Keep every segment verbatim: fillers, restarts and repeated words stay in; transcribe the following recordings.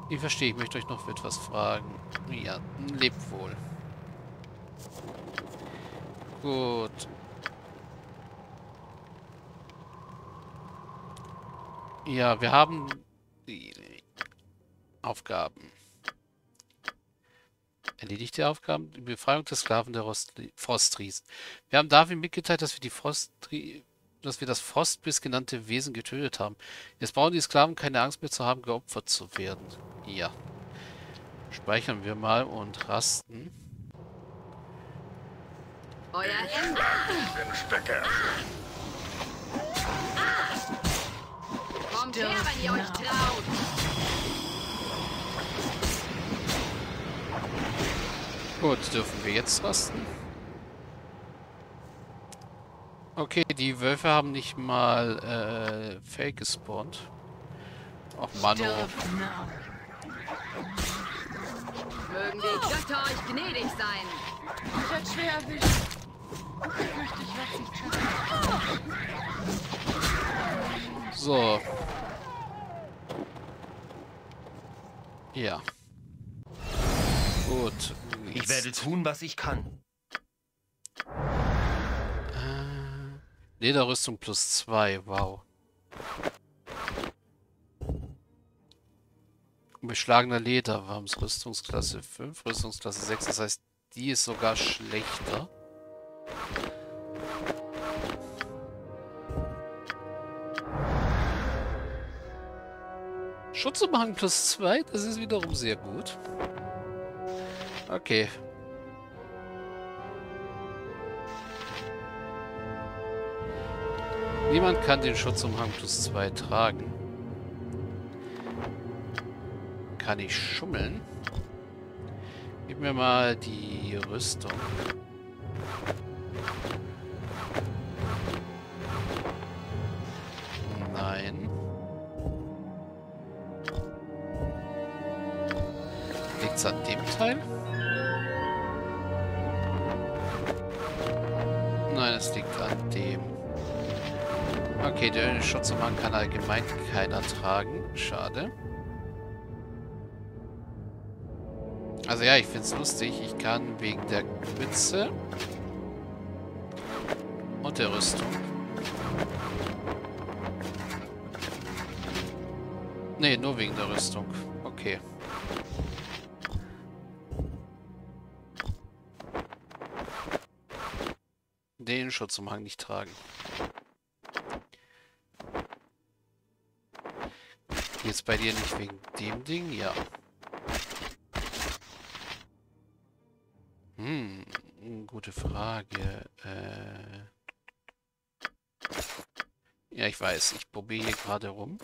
Ich verstehe, ich möchte euch noch etwas fragen. Ja, lebt wohl. Gut. Ja, wir haben die Aufgaben. Erledigte Aufgaben. Die Befreiung der Sklaven der Rostri Frostries. Wir haben Darwin mitgeteilt, dass wir die Frostri dass wir das Frostbiss genannte Wesen getötet haben. Jetzt brauchen die Sklaven keine Angst mehr zu haben, geopfert zu werden. Ja. Speichern wir mal und rasten. Euer Ende. Inspektor. Kommt her, wenn ihr euch traut. Gut, dürfen wir jetzt rasten? Okay, die Wölfe haben nicht mal äh, Fake gespawnt. Ach Mann, oh. Mögen die Götter euch gnädig sein. Ich werde schwer erwischt. Ich möchte, ich werde nicht schaffen. So. Ja. Gut. Ich werde tun, was ich kann. Äh, Lederrüstung plus zwei, wow. Beschlagener Leder, wir haben es Rüstungsklasse fünf, Rüstungsklasse sechs, das heißt, die ist sogar schlechter. Schutzumhang plus zwei, das ist wiederum sehr gut. Okay. Niemand kann den Schutzumhang plus zwei tragen. Kann ich schummeln? Gib mir mal die Rüstung. Nein. Liegt's an dem Teil? Nein, es liegt an dem. Okay, der Schutzumhang kann allgemein keiner tragen. Schade. Also ja, ich finde es lustig. Ich kann wegen der Mütze und der Rüstung. Nee, nur wegen der Rüstung. Okay. Den Schutzumhang nicht tragen. Jetzt bei dir nicht wegen dem Ding? Ja. Hm, gute Frage. Äh ja, ich weiß. Ich probiere hier gerade rum.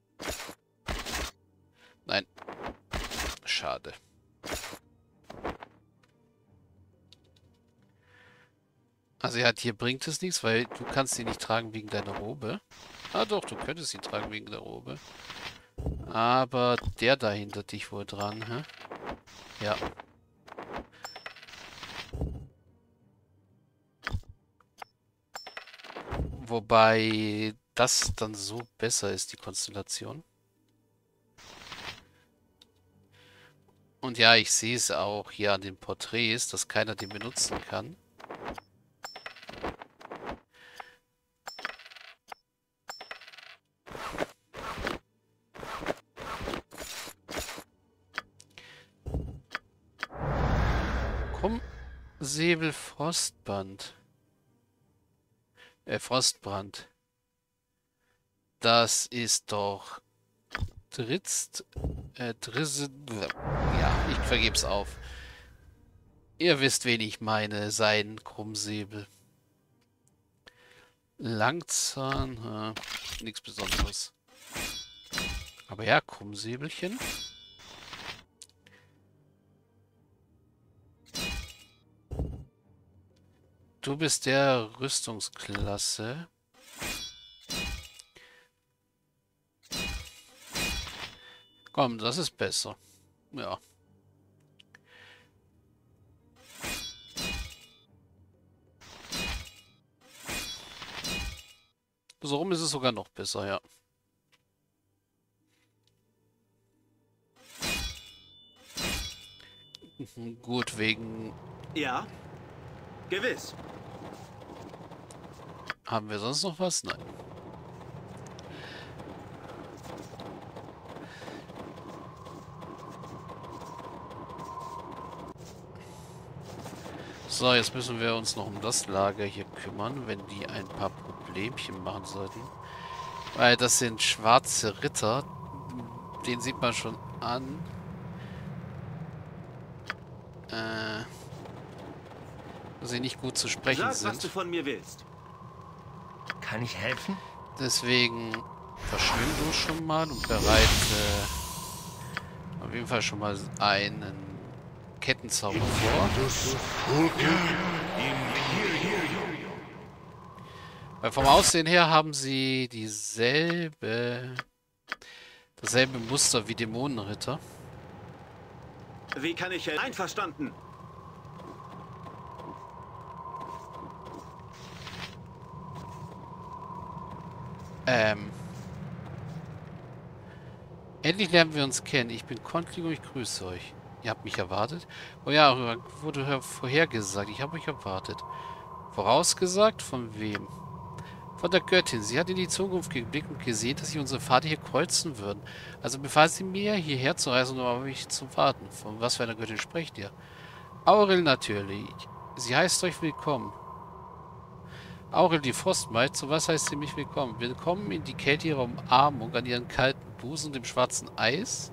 Nein. Schade. Also ja, hier bringt es nichts, weil du kannst ihn nicht tragen wegen deiner Robe. Ah doch, du könntest ihn tragen wegen der Robe. Aber der da hindert dich wohl dran, hä? Ja. Wobei das dann so besser ist, die Konstellation. Und ja, ich sehe es auch hier an den Porträts, dass keiner den benutzen kann. Krummsäbel Frostband. Äh, Frostbrand. Das ist doch Dritzt. Äh, Drizze. Ja, ich vergeb's auf. Ihr wisst, wen ich meine. Sein Krummsäbel. Langzahn. Äh, nichts Besonderes. Aber ja, Krummsäbelchen. Du bist der Rüstungsklasse. Komm, das ist besser. Ja. So rum ist es sogar noch besser, ja. Gut, wegen... Ja, gewiss. Haben wir sonst noch was? Nein. So, jetzt müssen wir uns noch um das Lager hier kümmern, wenn die ein paar Problemchen machen sollten. Weil das sind schwarze Ritter. Den sieht man schon an. Äh, dass sie nicht gut zu sprechen Sag, was du sind. von mir willst. Kann ich helfen? Deswegen verschwind du schon mal und bereite auf jeden Fall schon mal einen Kettenzauber vor. Weil vom Aussehen her haben sie dieselbe, dasselbe Muster wie Dämonenritter. Wie kann ich helfen? Einverstanden. Ähm. Endlich lernen wir uns kennen. Ich bin Kontling und ich grüße euch. Ihr habt mich erwartet? Oh ja, wurde vorhergesagt. Ich habe euch erwartet. Vorausgesagt? Von wem? Von der Göttin. Sie hat in die Zukunft geblickt und gesehen, dass sie unsere Pfade hier kreuzen würden. Also befahl sie mir, hierher zu reisen, um auf mich zu warten. Von was für einer Göttin sprecht ihr? Auril natürlich. Sie heißt euch willkommen. Auril, die Frostmaid, zu was heißt sie mich willkommen? Willkommen in die Kälte ihrer Umarmung an ihren kalten Busen und dem schwarzen Eis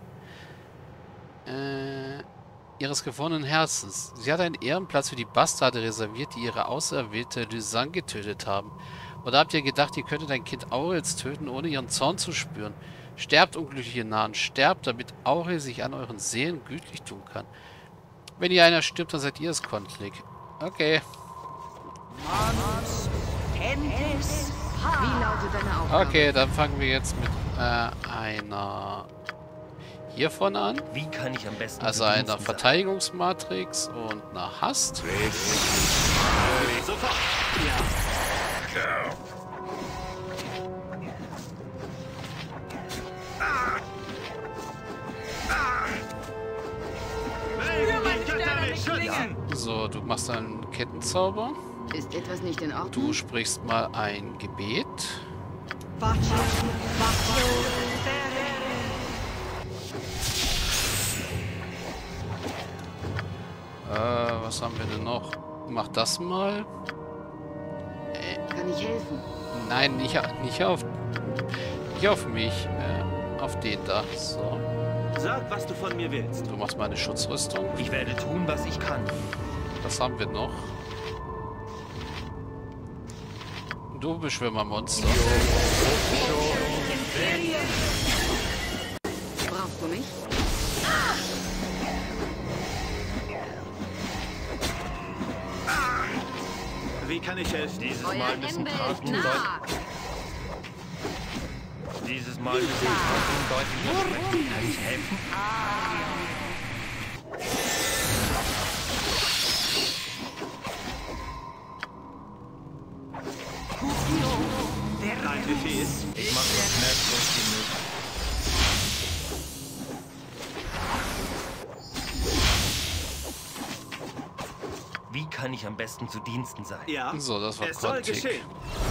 äh, ihres gefrorenen Herzens. Sie hat einen Ehrenplatz für die Bastarde reserviert, die ihre auserwählte Lysanne getötet haben. Oder habt ihr gedacht, ihr könntet ein Kind Aurils töten, ohne ihren Zorn zu spüren? Sterbt, unglückliche Nahen, sterbt, damit Auril sich an euren Seelen gütlich tun kann. Wenn ihr einer stirbt, dann seid ihr es, Kontlik. Okay. Wie lautet deine Aufgabe? Okay, dann fangen wir jetzt mit äh, einer hiervon an. Wie kann ich am besten Also zu einer Diensten sein? Verteidigungsmatrix und einer Hast. Sofort. Mögen die Götter mich schützen. So, du machst einen Kettenzauber. Ist etwas nicht in Ordnung? Du sprichst mal ein Gebet. Äh, was haben wir denn noch? Mach das mal. Kann ich helfen? Nein, nicht, nicht auf nicht auf mich. Äh, auf den da. So. Sag, was du von mir willst. Du machst mal eine Schutzrüstung. Ich werde tun, was ich kann. Was haben wir noch? Du Beschwimmermonster. Brauchst du mich? Wie kann ich helfen? Dieses Euer Mal müssen Ende ist Taten nah. deutlich. Dieses Mal müssen Taten deutlicher sprechen. Kann ich helfen? Dein Befehl. Ich mache so schmerzlos wie möglich. Wie kann ich am besten zu Diensten sein? Ja. So, das war Es soll Kontik. geschehen.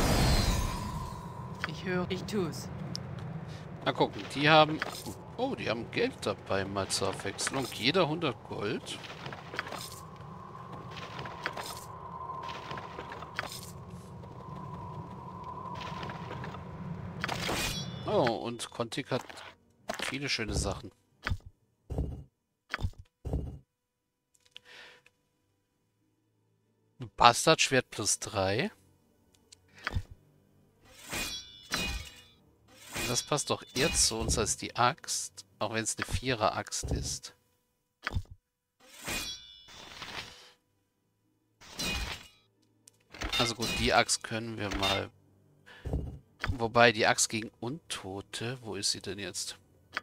Ich höre, ich tu's. Mal gucken, die haben... Oh, die haben Geld dabei mal zur Abwechslung. Jeder hundert Gold. Oh, und Kontik hat viele schöne Sachen. Bastardschwert plus drei. Das passt doch eher zu uns als die Axt, auch wenn es eine Vierer-Axt ist. Also gut, die Axt können wir mal... Wobei die Axt gegen Untote, wo ist sie denn jetzt?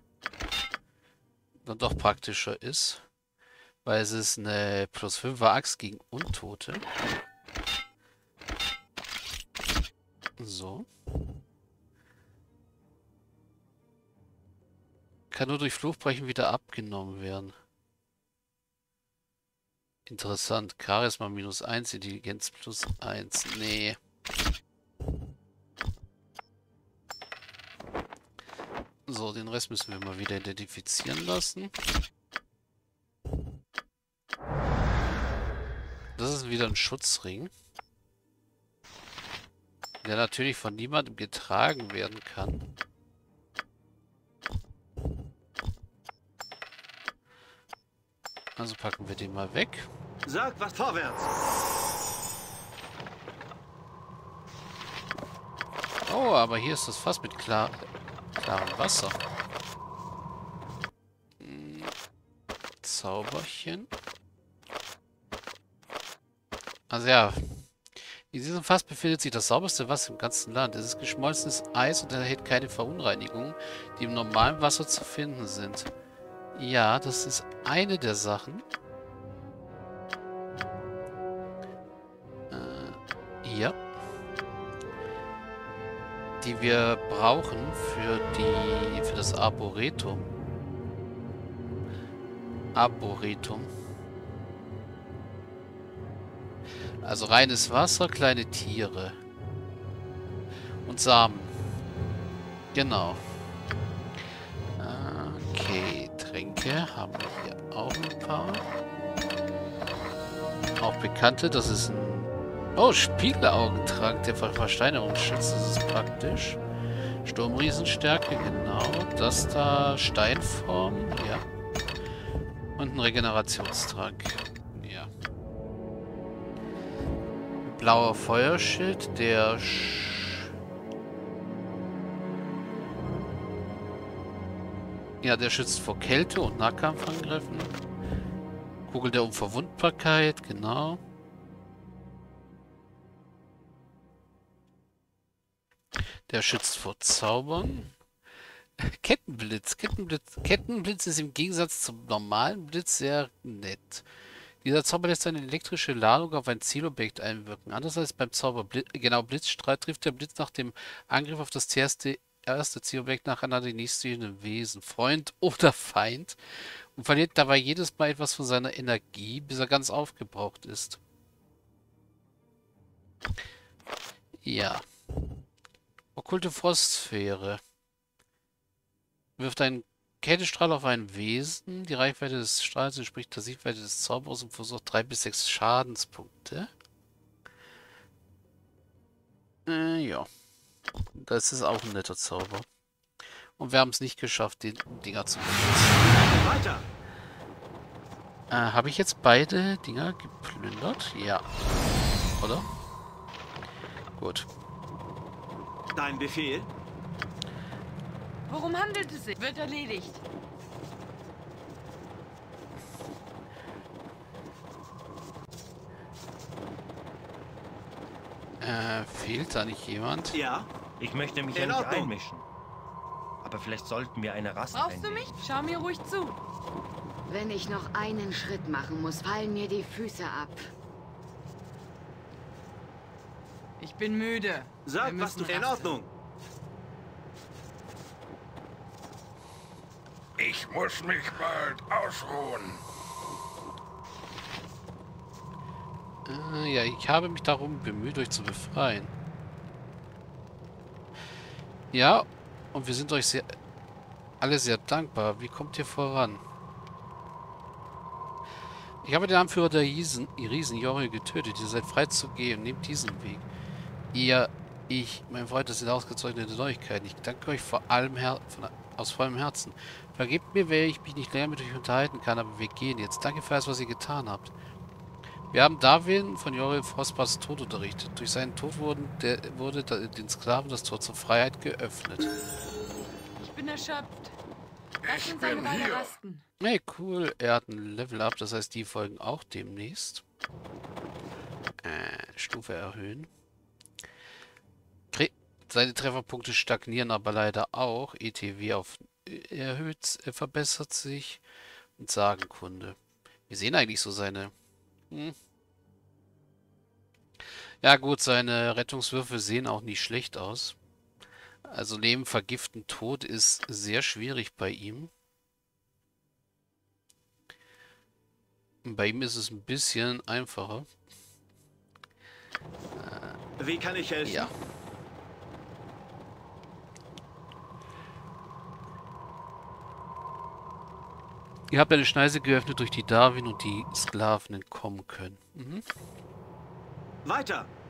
Dann doch praktischer ist. Weil es ist eine plus fünfer Axt gegen Untote. So. Kann nur durch Fluchbrechen wieder abgenommen werden. Interessant. Charisma minus eins, Intelligenz plus eins. Nee. So, den Rest müssen wir mal wieder identifizieren lassen. Das ist wieder ein Schutzring, der natürlich von niemandem getragen werden kann. Also packen wir den mal weg. Sag was vorwärts. Oh, aber hier ist das Fass mit klar, klarem Wasser. Hm, Zauberchen. Also ja, in diesem Fass befindet sich das sauberste Wasser im ganzen Land. Es ist geschmolzenes Eis und enthält keine Verunreinigungen, die im normalen Wasser zu finden sind. Ja, das ist eine der Sachen. Äh, hier. Die wir brauchen für die für das Arboretum. Arboretum. Also reines Wasser, kleine Tiere. Und Samen. Genau. Okay, Tränke haben wir hier auch ein paar. Auch bekannte, das ist ein... Oh, Spiegelaugentrag, der vor Versteinerung schützt, das ist praktisch. Sturmriesenstärke, genau. Das da, Steinform, ja. Und ein Regenerationstrank, ja. Blauer Feuerschild, der... Sch ja, der schützt vor Kälte und Nahkampfangriffen. Kugel der Unverwundbarkeit, genau. Der schützt vor Zaubern. Kettenblitz. Kettenblitz. Kettenblitz ist im Gegensatz zum normalen Blitz sehr nett. Dieser Zauber lässt eine elektrische Ladung auf ein Zielobjekt einwirken. Anders als beim Zauber Blitz, genau Blitzstrahl trifft der Blitz nach dem Angriff auf das erste, erste Zielobjekt nacheinander die nächstliegenden Wesen, Freund oder Feind, und verliert dabei jedes Mal etwas von seiner Energie, bis er ganz aufgebraucht ist. Ja. Okkulte Frostsphäre. Wirft einen Kältestrahl auf ein Wesen. Die Reichweite des Strahls entspricht der Sichtweite des Zaubers und versucht drei bis sechs Schadenspunkte. Äh, ja. Das ist auch ein netter Zauber. Und wir haben es nicht geschafft, den Dinger zu benutzen. Weiter. Äh, habe ich jetzt beide Dinger geplündert? Ja. Oder? Gut. Dein Befehl? Worum handelt es sich? Wird erledigt. Äh, fehlt da nicht jemand? Ja. Ich möchte mich In ja nicht Ordnung. einmischen. Aber vielleicht sollten wir eine Rast Brauchst du einlegen. mich? Schau mir ruhig zu. Wenn ich noch einen Schritt machen muss, fallen mir die Füße ab. Ich bin müde. Sag, Wir was du... müssen In rasten. Ordnung. Ich muss mich bald ausruhen. Äh, ja, ich habe mich darum bemüht, euch zu befreien. Ja, und wir sind euch sehr, alle sehr dankbar. Wie kommt ihr voran? Ich habe den Anführer der Riesen, Riesen Jorel, getötet. Ihr seid frei zu gehen. Nehmt diesen Weg. Ihr, ich, mein Freund, das sind ausgezeichnete Neuigkeiten. Ich danke euch vor allem Her von, aus vollem Herzen. Vergebt mir, wenn ich mich nicht länger mit euch unterhalten kann, aber wir gehen jetzt. Danke für alles, was ihr getan habt. Wir haben Darwin von Jorel Frostbars Tod unterrichtet. Durch seinen Tod wurden der, wurde der, den Sklaven das Tor zur Freiheit geöffnet. Ich bin erschöpft. Lass Ich uns eine bin Weile hier. rasten. Hey, cool. Er hat ein Level-Up, das heißt, die folgen auch demnächst. Äh, Stufe erhöhen. Kre Seine Trefferpunkte stagnieren aber leider auch. E T W auf erhöht, äh, verbessert sich. Und Sagenkunde. Wir sehen eigentlich so seine... Hm. Ja gut, seine Rettungswürfe sehen auch nicht schlecht aus. Also Leben, Vergiften, Tod ist sehr schwierig bei ihm. Bei ihm ist es ein bisschen einfacher. Wie kann ich helfen? Ja. Ihr habt eine Schneise geöffnet, durch die Darwin und die Sklaven entkommen können. Mhm. Weiter!